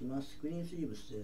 ます。グリーンスリーブスです。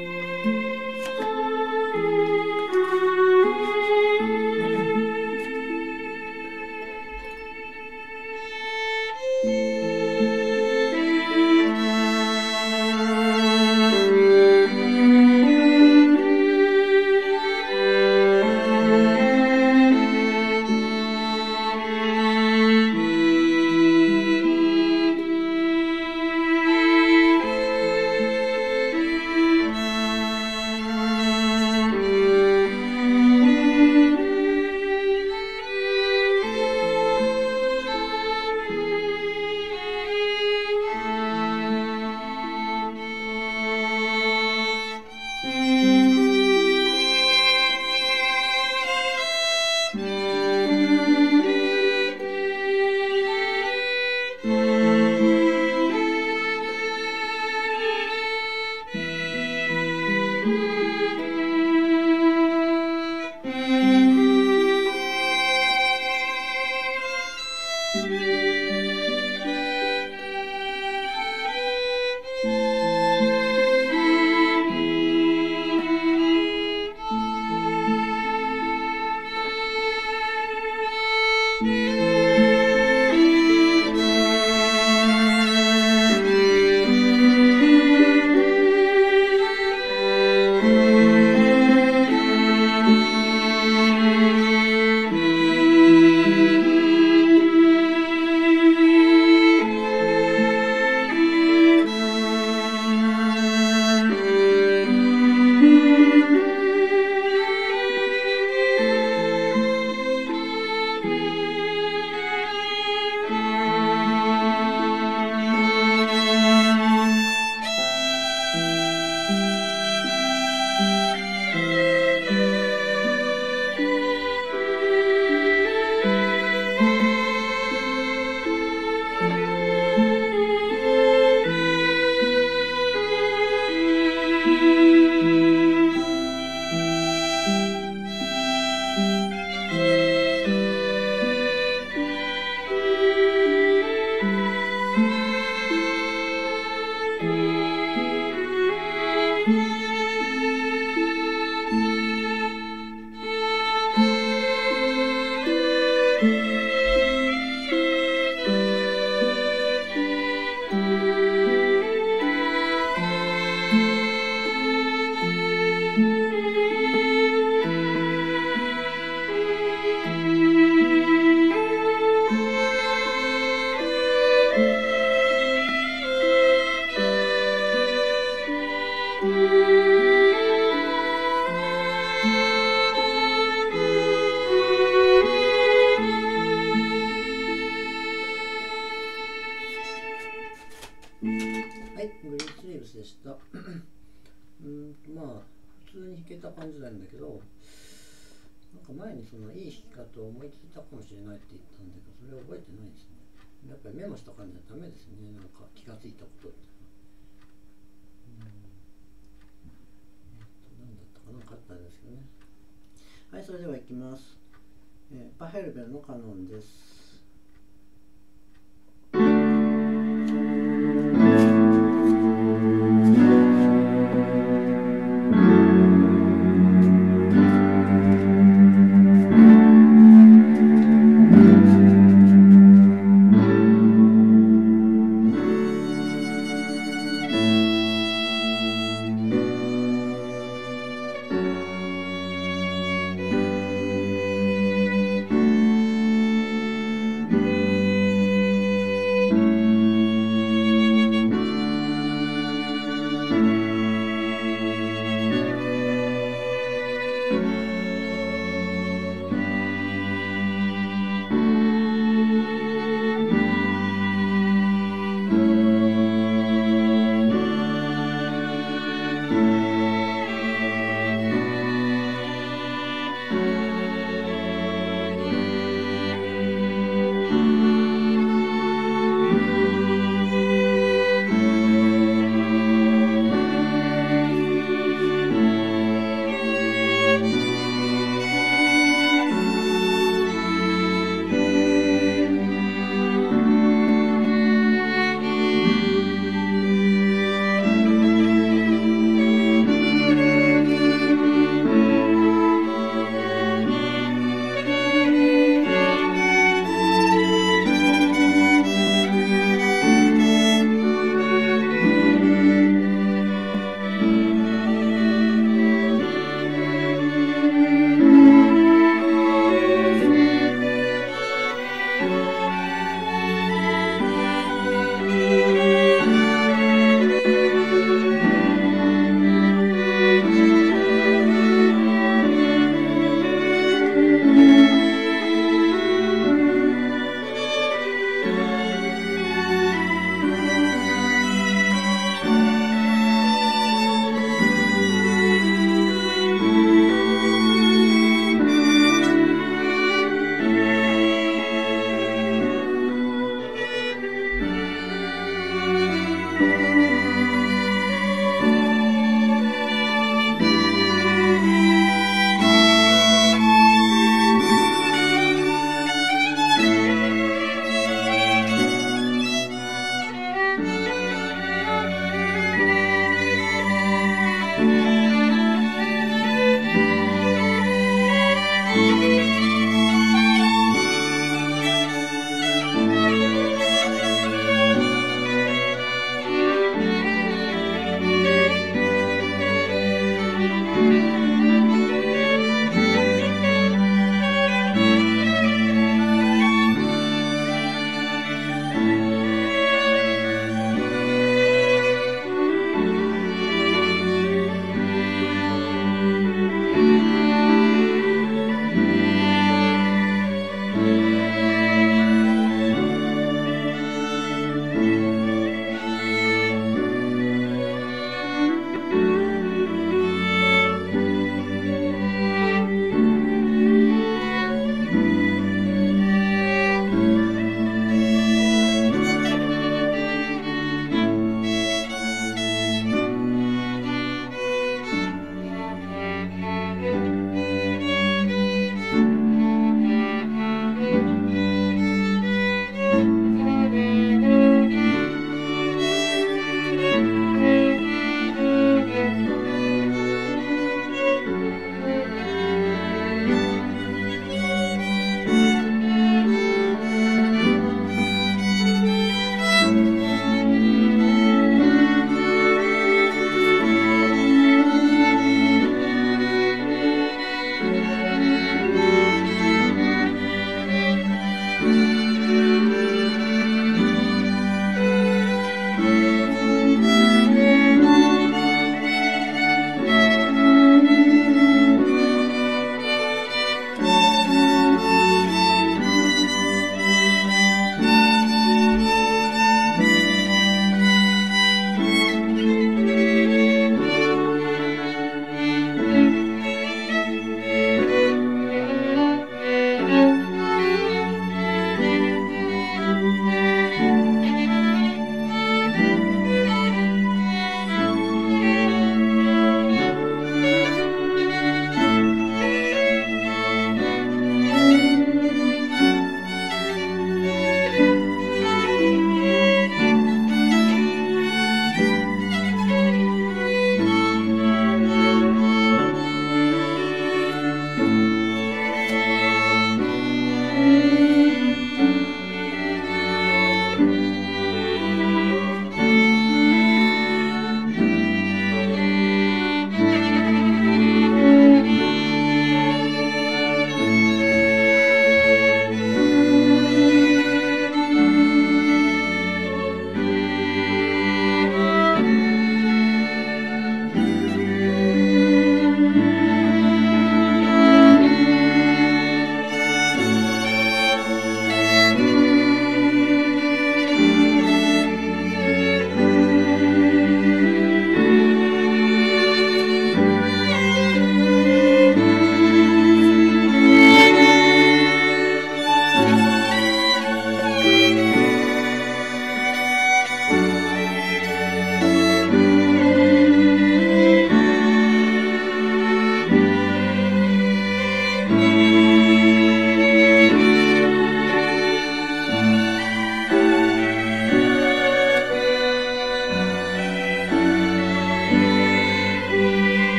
はい、グリーンスリーブスでした。まあ普通に弾けた感じなんだけど、なんか前にそのいい弾き方を思いついたかもしれないって言ったんだけど、それは覚えてないですね。やっぱりメモした感じはダメですね。なんか気がついたことって。何だったかなかったんですけどね。はい、それではいきます。パヘルベルのカノンです。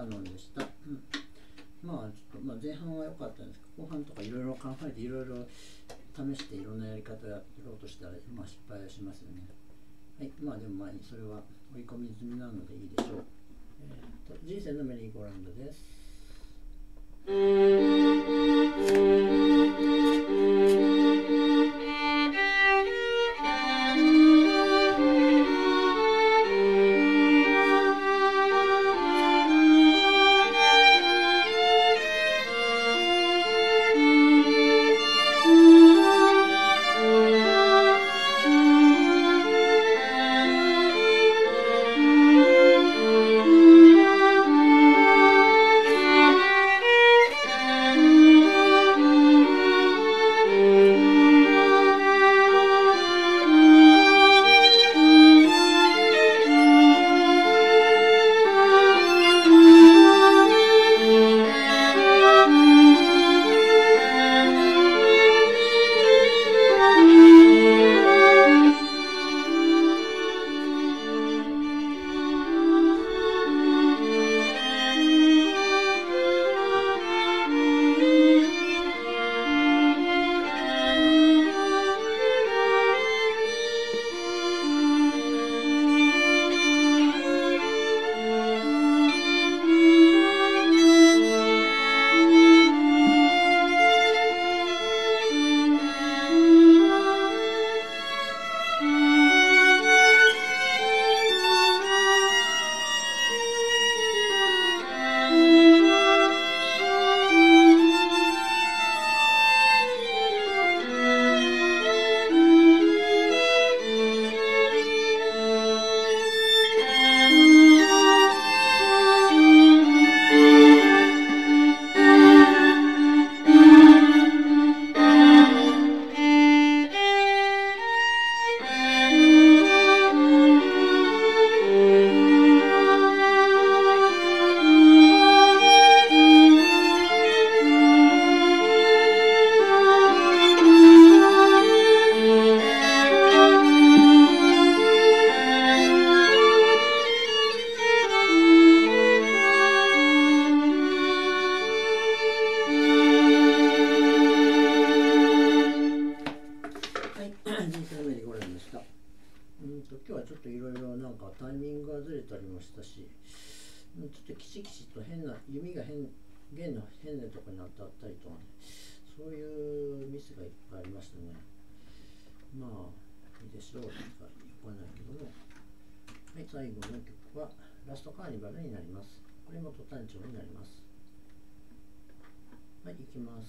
カノンでした。まあちょっと、前半は良かったんですけど、後半とかいろいろ考えていろいろ試していろんなやり方をやろうとしたら、失敗はしますよね。はい、でもそれは追い込み済みなのでいいでしょう。人生のメリーゴーランドです。今日はちょっといろいろタイミングがずれたりもしたし、ちょっとキシキシと弓が弦の変なところに当たったりとかね、そういうミスがいっぱいありましたね。いいでしょうとか言わないけども、はい、最後の曲はラストカーニバルになります。これもト短調になります。はい、いきます。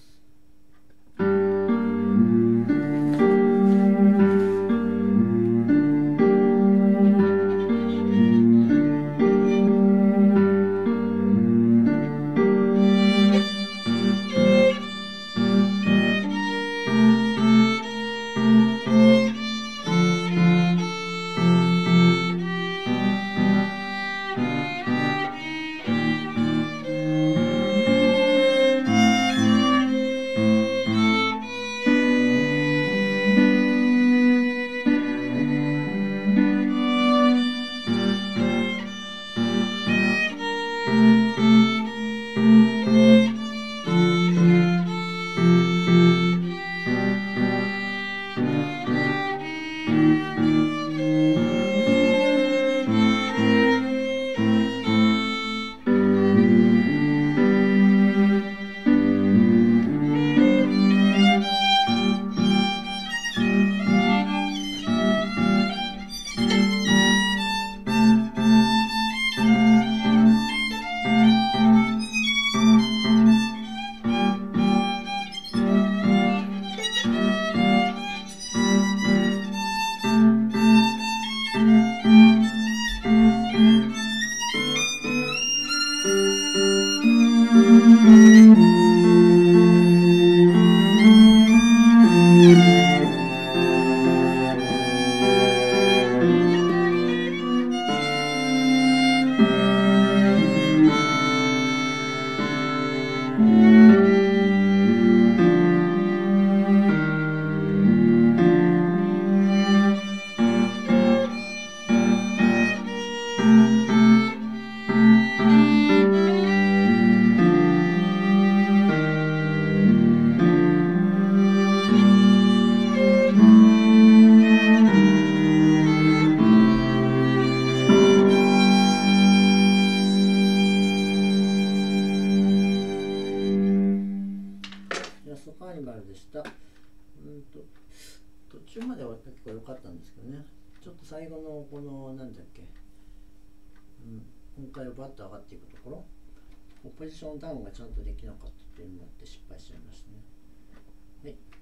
途中までは結構良かったんですけどね、ちょっと最後のこのなんだっけ、今回バッと上がっていくところ、ポジションダウンがちゃんとできなかったっていうのもあって失敗しちゃいましたね。はい。